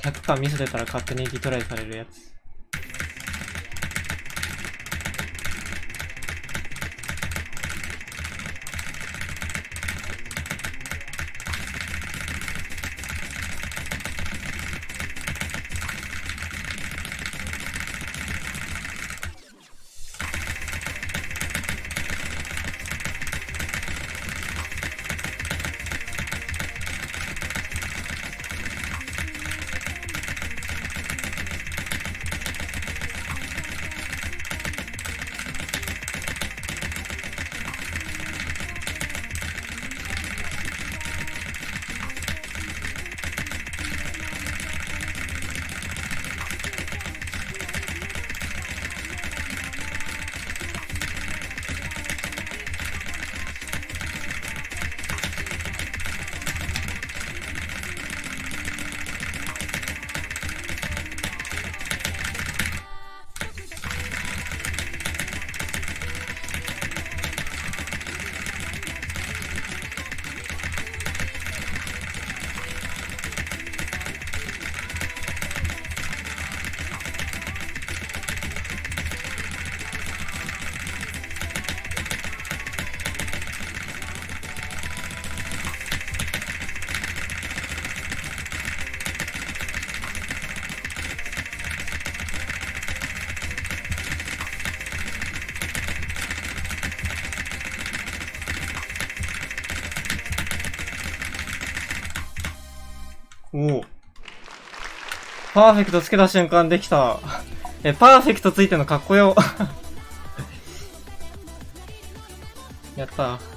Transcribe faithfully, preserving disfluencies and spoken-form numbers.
ひゃくかんミス出たら勝手にリトライされるやつ。おお。パーフェクトつけた瞬間できた。え、パーフェクトついてんのかっこよ。やった。